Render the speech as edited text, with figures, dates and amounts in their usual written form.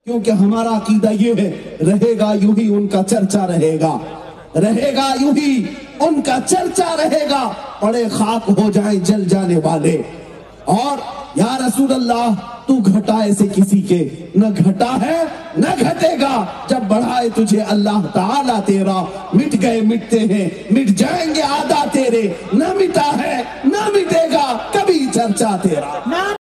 क्योंकि हमारा अकीदा ये है, रहेगा यूं ही उनका चर्चा रहेगा, रहेगा यूं ही उनका चर्चा रहेगा, पड़े खाक हो जाए जल जाने वाले। और या रसूल अल्लाह, तू घटाए से किसी के न घटा है न घटेगा, जब बढ़ाए तुझे अल्लाह ताला तेरा, मिट गए मिटते हैं मिट जाएंगे आदा तेरे, न मिटा है न मिटेगा कभी चर्चा तेरा।